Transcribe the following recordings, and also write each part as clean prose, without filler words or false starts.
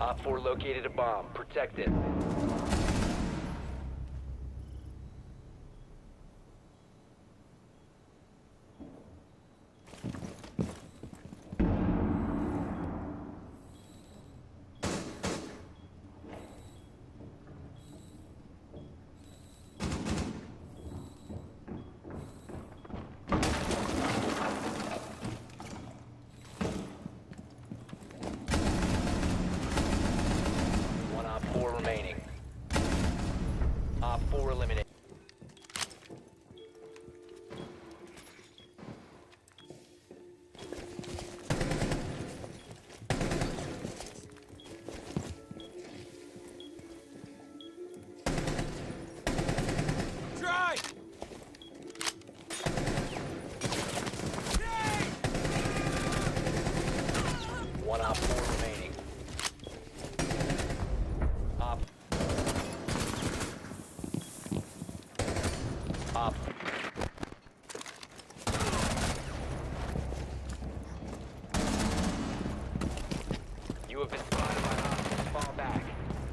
Op 4 located a bomb. Protect it. One Op 4 remaining. Op 4 eliminated. Try! One Op 4 remaining. Op. Op. You have been spotted by hostiles. Fall back.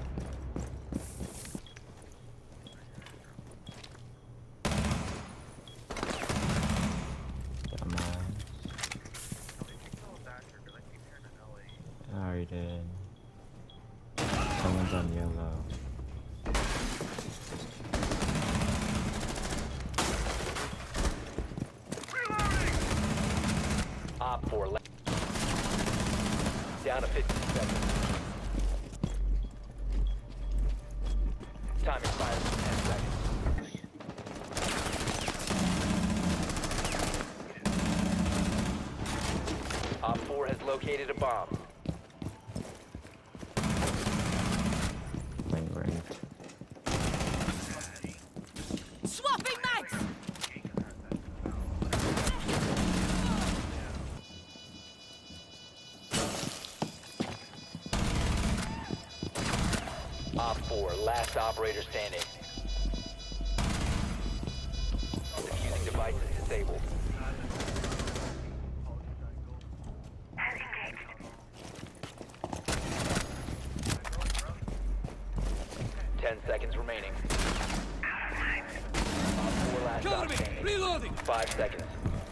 Come on. I already did. Someone's on yellow. Op 4 left. Down to 50 seconds. Time expires in 10 seconds. Op 4 has located a bomb. Lane ranked. Swapping mags! Op 4, last operator standing. Diffusing device is disabled. Ten seconds remaining. Op 4 last Cover op me! standing. Reloading! 5 seconds.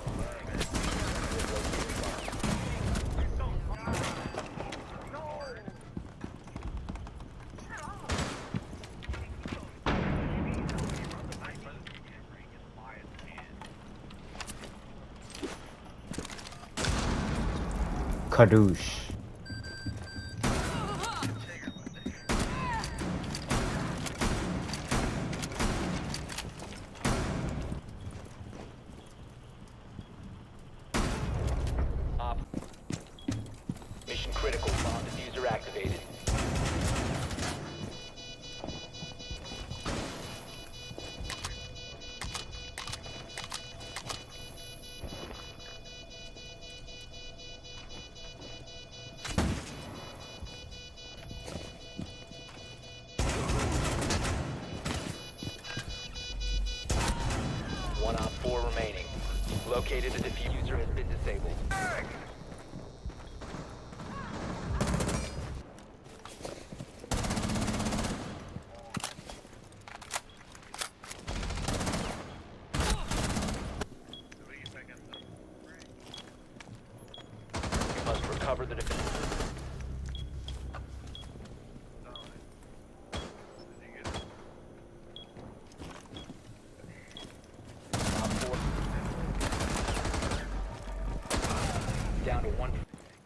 Kadoosh. Op. Mission critical. Bomb diffuser activated. One Op 4 remaining. Located a diffuser has been disabled. You must recover the diffuser. Op 4 down to one.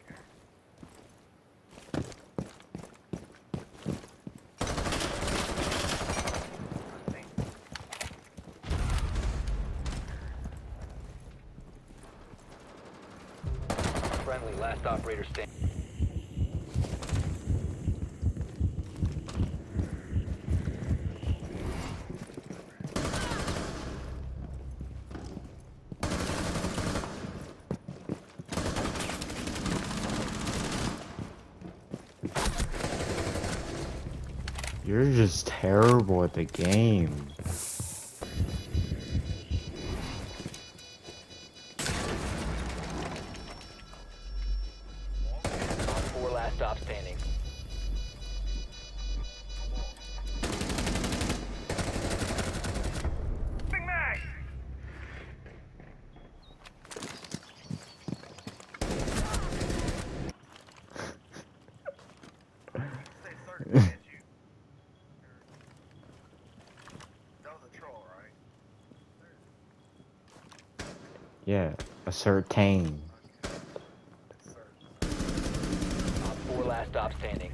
Friendly, last operator standing. You're just terrible at the game. Op 4 last stop standing. Yeah, ascertain. Op 4 last stop standing.